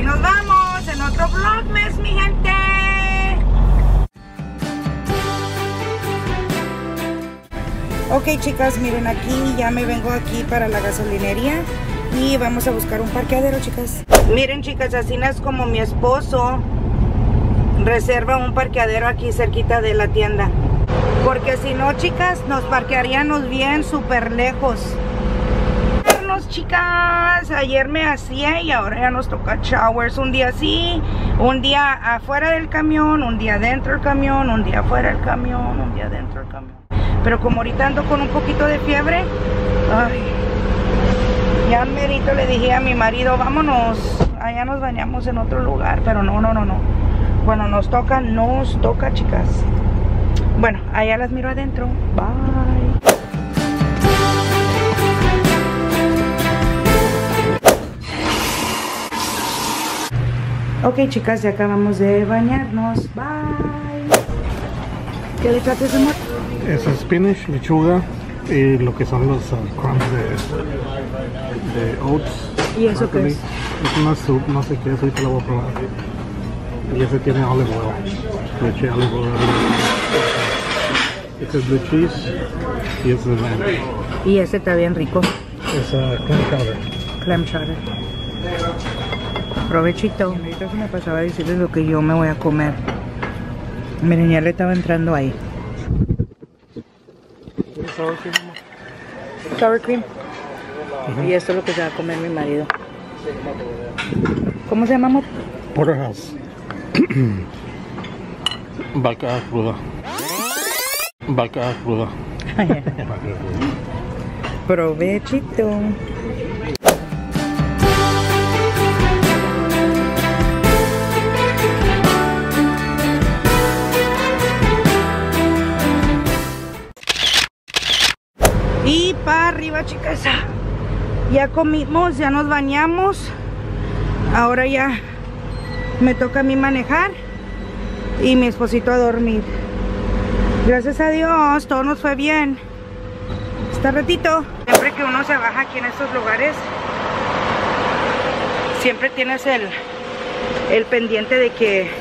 nos vamos en otro vlogmas, mi gente. Ok, chicas, miren, aquí ya me vengo aquí para la gasolinería y vamos a buscar un parqueadero, chicas. Miren, chicas, así es como mi esposo reserva un parqueadero aquí cerquita de la tienda. Porque si no, chicas, nos parquearíamos bien súper lejos. Chicas, ayer me hacía y ahora ya nos toca showers. Un día así, un día afuera del camión, un día dentro del camión, un día afuera del camión, un día dentro del camión. Pero como ahorita ando con un poquito de fiebre, ay, ya merito le dije a mi marido, vámonos, allá nos bañamos en otro lugar. Pero no. Bueno, nos toca, chicas. Bueno, allá las miro adentro. Bye. Ok, chicas, ya acabamos de bañarnos. Bye. ¿Qué le echaste, amor? Es spinach, lechuga y lo que son los crumbs de oats. ¿Y eso qué es? Es una soup, no sé qué es, ahorita lo voy a probar. Y ese tiene olive oil. Le eché olive oil. Este es blue cheese y este es ranch. Y este está bien rico. Es clam chowder. Clam chowder. Provechito. Ahorita se me pasaba a decirles lo que yo me voy a comer. Miren, ya le estaba entrando ahí. Sour cream. Y esto es lo que se va a comer mi marido. ¿Cómo se llama, amor? Porterhouse. Vaca cruda. Vaca cruda. Provechito. Y para arriba, chicas. Ya comimos, ya nos bañamos. Ahora ya me toca a mí manejar y mi esposito a dormir. Gracias a Dios, todo nos fue bien. Este ratito, siempre que uno se baja aquí en estos lugares, siempre tienes el pendiente de que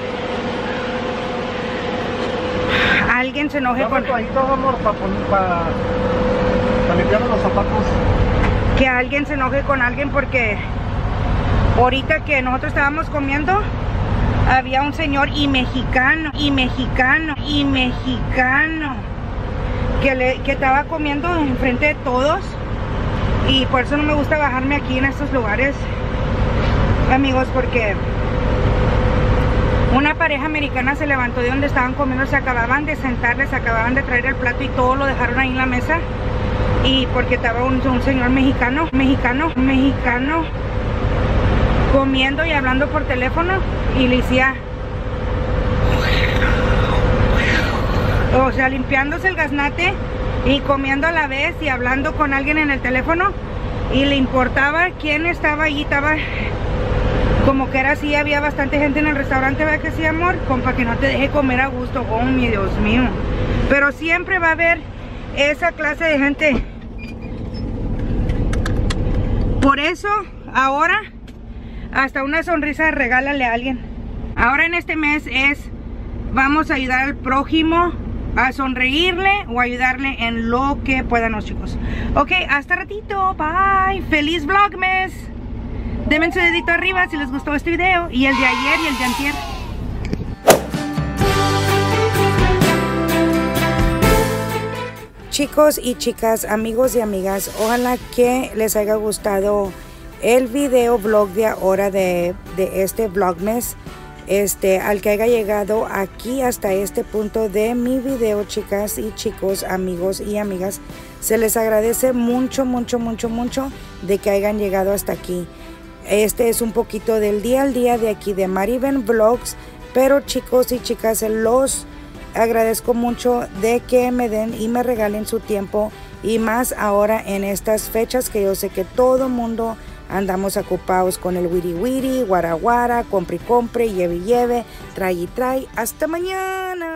alguien se enoje con... amor, para limpiar los zapatos. Que alguien se enoje con alguien, porque ahorita que nosotros estábamos comiendo había un señor mexicano que estaba comiendo enfrente de todos, y por eso no me gusta bajarme aquí en estos lugares, amigos, porque una pareja americana se levantó de donde estaban comiendo, se acababan de sentar, les acababan de traer el plato y todo lo dejaron ahí en la mesa. Y porque estaba un señor mexicano comiendo y hablando por teléfono, y le decía, o sea, limpiándose el gaznate y comiendo a la vez y hablando con alguien en el teléfono, y le importaba quién estaba allí. Estaba como que era así, había bastante gente en el restaurante, ¿verdad que sí, amor? Para que no te deje comer a gusto. Oh, mi Dios mío. Pero siempre va a haber esa clase de gente. Por eso, ahora, hasta una sonrisa regálale a alguien. Ahora en este mes vamos a ayudar al prójimo, a sonreírle o ayudarle en lo que podamos, chicos. Ok, hasta ratito, bye. Feliz vlogmas. Denme su dedito arriba si les gustó este video, y el de ayer y el de antier. Chicos y chicas, amigos y amigas, ojalá que les haya gustado el video vlog de ahora de este vlogmas. Al que haya llegado aquí hasta este punto de mi video, chicas y chicos, amigos y amigas, se les agradece mucho de que hayan llegado hasta aquí. Este es un poquito del día al día de aquí de Mariben Vlogs, pero chicos y chicas, los agradezco mucho de que me den y me regalen su tiempo, y más ahora en estas fechas que yo sé que todo mundo andamos ocupados con el wiri wiri, guara guara, compre y compre, lleve y lleve, trae y trae. Hasta mañana.